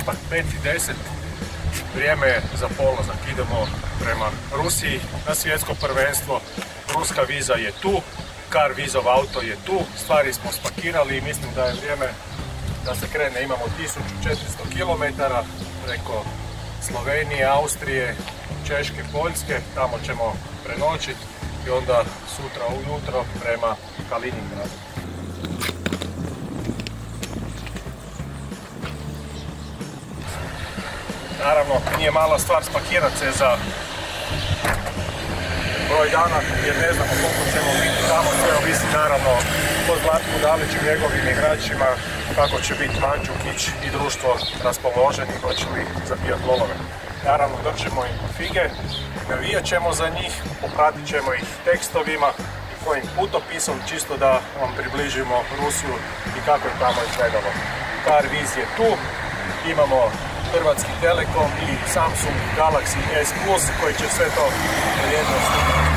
ipak 5:10, vrijeme je za polazak, idemo prema Rusiji na svjetsko prvenstvo. Ruska viza je tu, Car Vizov auto je tu, stvari smo spakirali i mislim da je vrijeme da se krene. Imamo 1400 km preko Slovenije, Austrije, Češke, Poljske, tamo ćemo prenoćiti i onda sutra ujutro prema Kaliningradu. Naravno, nije mala stvar spakirati se za broj dana jer ne znamo koliko ćemo biti tamo, sve ovisi naravno po Zlatku Daliću, njegovim igračima, kako će biti Mandžukić i društvo raspoloženi, hoće li zapijati golove. Naravno, držimo im fige, navijat ćemo za njih, popratit ćemo ih tekstovima i kojim putopisom, čisto da vam približimo Rusiju i kako je tamo izgledalo. Car Viz je tu, imamo Hrvatski Telekom i Samsung Galaxy S Plus koji će sve to vrijedno snimati.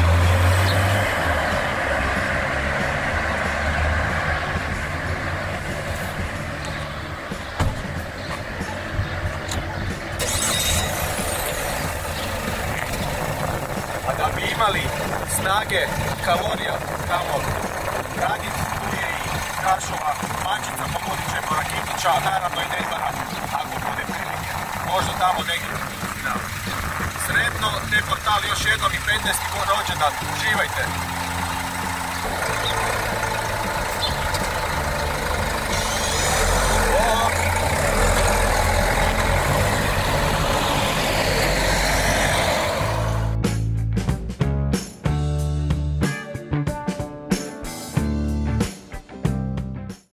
A da bi imali snage kalorija tamo raditi, tu je i Krašova mačica, pogodit ćemo Rakitića, a naravno i Nedvara, ako bude prilike. Možda tamo negdje. Sretno, te portal još jednom i 15. rođendan. Uživajte!